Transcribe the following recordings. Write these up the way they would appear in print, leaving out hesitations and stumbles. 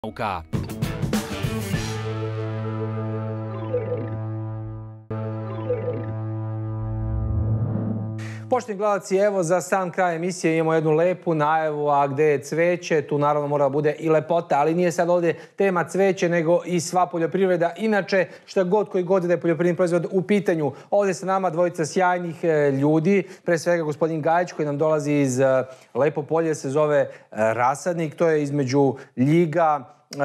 nauka. Poštovani gledalci, evo za sam kraj emisije imamo jednu lepu najavu, a gde je cveće, tu naravno mora da bude i lepota, ali nije sad ovdje tema cveće, nego i sva poljoprivreda. Inače, šta god koji god da je poljoprivredni proizvod u pitanju, ovdje sa nama dvojica sjajnih ljudi, pre svega gospodin Gajić koji nam dolazi iz Lepo polje, se zove Rasadnik, to je između Ljiga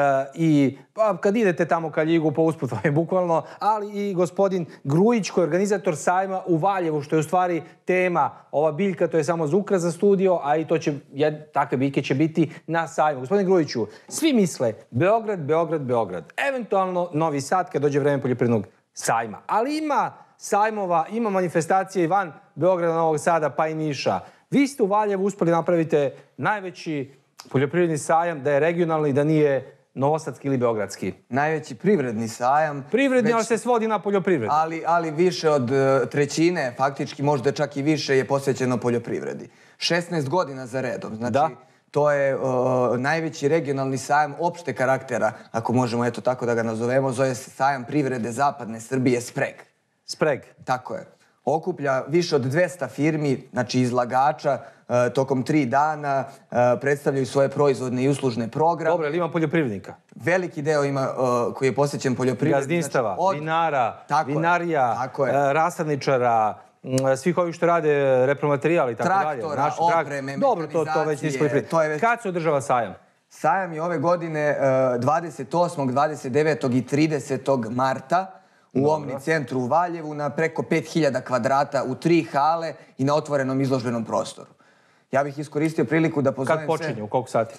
i kad idete tamo ka Ljigu po usput vam je bukvalno, ali i gospodin Grujić koji je organizator sajma u Valjevu, što je u stvari tema. Ova biljka to je samo za ukras za studio, a i to će, takve biljke će biti na sajmu. Gospodin Grujiću, svi misle Beograd, Beograd, Beograd. Eventualno Novi Sad kad dođe vreme poljoprivrednog sajma. Ali ima sajmova, ima manifestacije i van Beograda, Novog Sada pa i Niša. Vi ste u Valjevu uspeli napravite najveći poljoprivredni sajam, da je regionalni, da nije novosadski ili beogradski. Najveći privredni sajam. Privredni, ali se svodi na poljoprivredu. Ali više od trećine, faktički možda čak i više, je posvećeno poljoprivredi. 16 godina za redom. Znači, to je najveći regionalni sajam opšte karaktera, ako možemo eto tako da ga nazovemo. Zove se sajam privrede Zapadne Srbije Spreg. Spreg. Tako je. Okuplja više od 200 firmi, znači izlagača, tokom 3 dana predstavljaju svoje proizvodne i uslužne programe. Dobro, ali ima poljoprivrednika? Veliki deo ima koji je posvećen poljoprivredi. Gazdinstava, vinara, vinarija, rasadničara, svih ovih što rade repromaterijal i tako dalje. Traktora, opreme, mehanizacije. Dobro, to već nismo poljoprivredni. Kad se održava sajam? Sajam je ove godine 28., 29. i 30. marta u Omni centru u Valjevu na preko 5000 kvadrata u 3 hale i na otvorenom izložbenom prostoru. Ja bih iskoristio priliku da pozovem sve... Kad počinje, u koliko sati?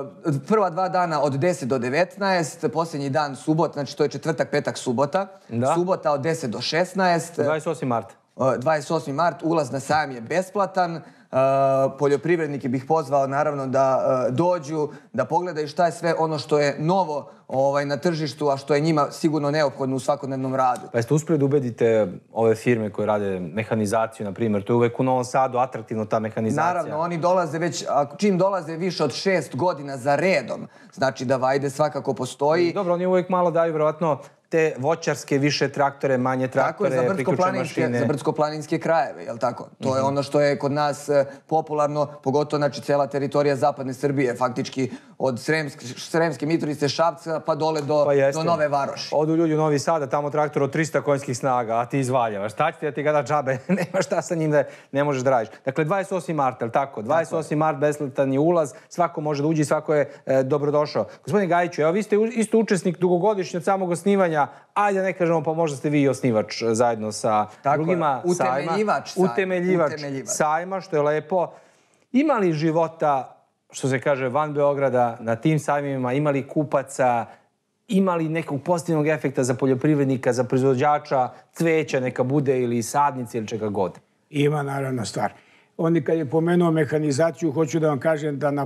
Prva 2 dana od 10 do 19, posljednji dan subot, znači to je četvrtak, petak, subota. Subota od 10 do 16. 28. marta. 28. mart, ulaz na sajam je besplatan. Poljoprivrednike bih pozvao naravno da dođu, da pogledaju šta je sve ono što je novo na tržištu, a što je njima sigurno neophodno u svakodnevnom radu. Pa jeste uspjeli da ubedite ove firme koje rade mehanizaciju, na primjer, to je uvek u Novom Sadu atraktivno ta mehanizacija? Naravno, oni dolaze već, čim dolaze više od 6 godina za redom, znači da vajde svakako postoji. Dobro, oni uvek malo daju, vjerovatno, te voćarske više traktore, manje traktore, priključne mašine. Za brdsko-planinske krajeve, jel tako? To je ono što je kod nas popularno, pogotovo znači cela teritorija Zapadne Srbije, faktički od Sremske Mitrovice, Šapca pa dole do Nove Varoši. Odu ljudi u Novi Sada, tamo traktor od 300 konjskih snaga, a ti iz Valjeva. Šta će ti da ti ga da džabe? Nema šta sa njim da ne možeš da radiš. Dakle, 28. mart, jel tako? 28. mart, besplatan je ulaz, svako može da uđe i svako je dobrodošao. Gospodine Gajiću, evo vi ste isto učesnik dugogodišnji od samog osnivanja. Ajde, ne kažemo, pa možda ste vi i osnivač zajedno sa drugima sajma. Utemeljivač sajma, što je lepo. Ima li života, što se kaže, van Beograda, na tim sajmima, ima li kupaca, ima li nekog pozitivnog efekta za poljoprivrednika, za proizvođača cveća, neka bude ili sadnice ili čega god? Ima, naravno, stvar. On kad je pomenuo mehanizaciju, hoću da vam kažem da na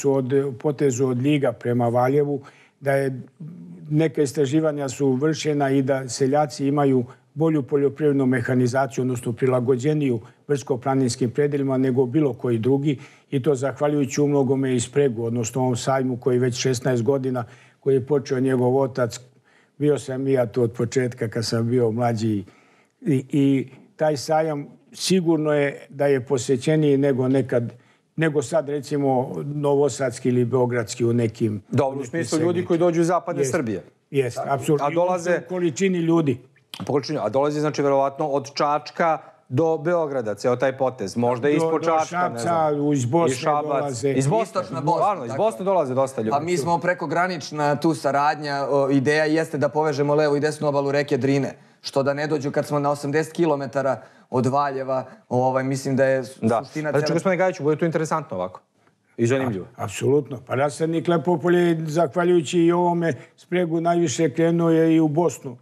potezu od Ljiga prema Valjevu, da je neka istraživanja su vršena i da seljaci imaju bolju poljoprivrednu mehanizaciju, odnosno prilagođeniju brdsko-planinskim predelima nego bilo koji drugi, i to zahvaljujući umnogome i Spregu, odnosno ovom sajmu koji već 16 godina, koji je počeo njegov otac. Bio sam i ja tu od početka kad sam bio mlađi i taj sajam sigurno je da je posjećeniji nego nekad, nego sad recimo novosadski ili beogradski u nekim... Dobro, u smislu ljudi koji dođu iz Zapadne Srbije. Jeste, apsolutno. A dolaze... U količini ljudi. A dolazi, znači, verovatno od Čačka do Beograda, ceo taj potez. Možda i ispod Čačka, ne znam. Iz Bosne dolaze. Iz Bosne dolaze dosta ljudi. Pa mi smo prekogranična tu saradnja. Ideja jeste da povežemo levu i desnu obalu reke Drine. Što da ne dođu kad smo na 80 km od Valjeva. Mislim da je suština... Znači, gospodine Gajiću, bude to interesantno ovako. I zanimljivo. Apsolutno. Pa Rasadnik Lepo polje, zahvaljujući i ovome Spregu, najviše krenuo je i u Bosnu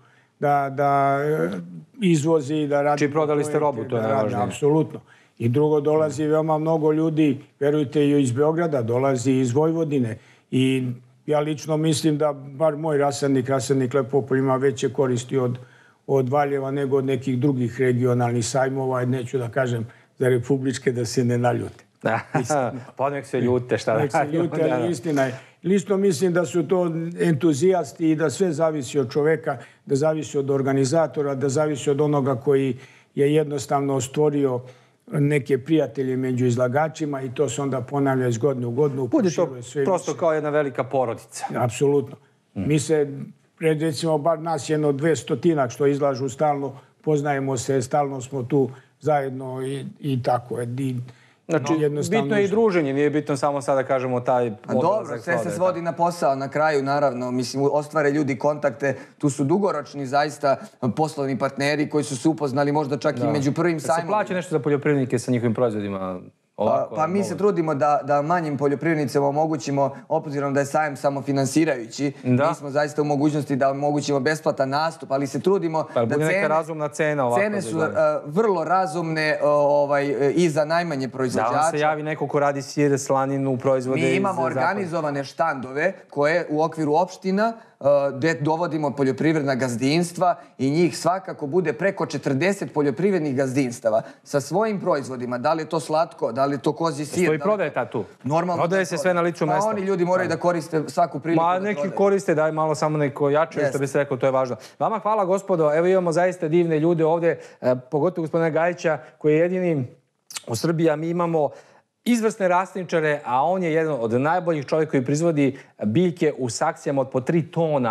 da izvozi i da radi... Či prodali ste robu, to je najvažnije. Apsolutno. I drugo, dolazi veoma mnogo ljudi, verujte, i iz Beograda, dolazi iz Vojvodine. I ja lično mislim da bar moj Rasadnik Lepo ima veće koristi od Valjeva nego od nekih drugih regionalnih sajmova. Neću da kažem za republičke da se ne naljute. Pa nek se ljute, šta da Nek se ljute, ali istina je. Lično mislim da su to entuzijasti i da sve zavisi od čoveka, da zavisi od organizatora, da zavisi od onoga koji je jednostavno stvorio neke prijatelje među izlagačima i to se onda ponavlja iz godine u godinu. Bude to prosto kao jedna velika porodica. Apsolutno. Mi se, recimo, bar nas jedno 200 što izlažu stalno, poznajemo se, stalno smo tu zajedno i tako je. Znači, bitno je i druženje, nije bitno samo sada kažemo taj odlazak. Dobro, sve se svodi na posao na kraju, naravno. Mislim, ostvare ljudi kontakte, tu su dugoročni zaista poslovni partneri koji su se upoznali možda čak i među prvim sajmom. Se plaća nešto za poljoprivrednike sa njihovim proizvodima? Pa mi se trudimo da manjim poljoprivrednicima omogućimo, obzirom da je sajam samofinansirajući, mi smo zaista u mogućnosti da omogućimo besplatan nastup, ali se trudimo da bude neka razumna cena ovako. Cene su vrlo razumne i za najmanje proizvođača. Da vam se javi neko ko radi sir, slaninu, proizvode iz... Mi imamo organizovane štandove koje u okviru opština gde dovodimo poljoprivredna gazdinstva i njih svakako bude preko 40 poljoprivrednih gazdinstava sa svojim proizvodima. Da li je to slatko, da li je to kozji sir. Što i prodaje tu? Normalno. Prodaje se sve na licu mesta. Pa oni ljudi moraju da koriste svaku priliku da prodaju. Neki koriste, daj malo samo neko jače, što bi se rekao, to je važno. Vama hvala, gospodo. Evo imamo zaista divne ljude ovde, pogotovo gospodina Gajića, koji je jedini u Srbiji, a mi imamo izvrsne rastničare, a on je jedan od najboljih čovjeka koji proizvodi biljke u saksijama od po 3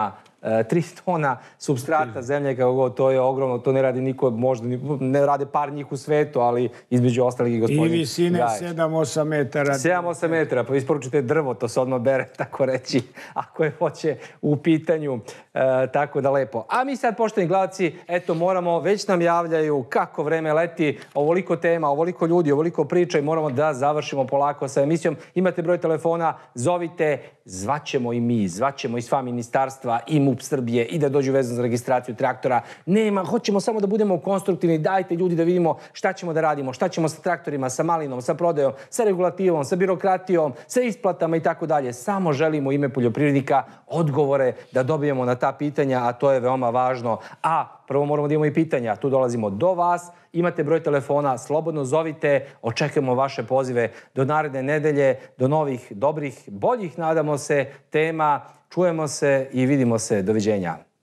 tona supstrata zemlje, kako god, to je ogromno, to ne radi niko, možda ne rade par njih u svetu, ali između ostalih i gospodin Gajić. I visine 7-8 metara. 7-8 metara, pa isporučite drvo, to se odmah bere, tako reći, ako je hoće u pitanju, tako da lepo. A mi sad, poštovani gledalci, eto, moramo, već nam javljaju kako vreme leti, ovoliko tema, ovoliko ljudi, ovoliko priča i moramo da završimo polako sa emisijom. Imate broj telefona, zovite, zvaćemo i mi, zvaćemo i sva ministarstva i MUP Srbije i da dođu vezano za registraciju traktora. Nema, hoćemo samo da budemo konstruktivni, dajte ljudi da vidimo šta ćemo da radimo, šta ćemo sa traktorima, sa malinom, sa prodajom, sa regulativom, sa birokratijom, sa isplatama i tako dalje. Samo želimo ime poljoprivrednika odgovore da dobijemo na ta pitanja, a to je veoma važno. A prvo moramo da imamo i pitanja, tu dolazimo do vas, imate broj telefona, slobodno zovite, očekujemo vaše pozive do naredne nedelje, do novih, dobrih, boljih, nadamo se, tema. Čujemo se i vidimo se. Doviđenja.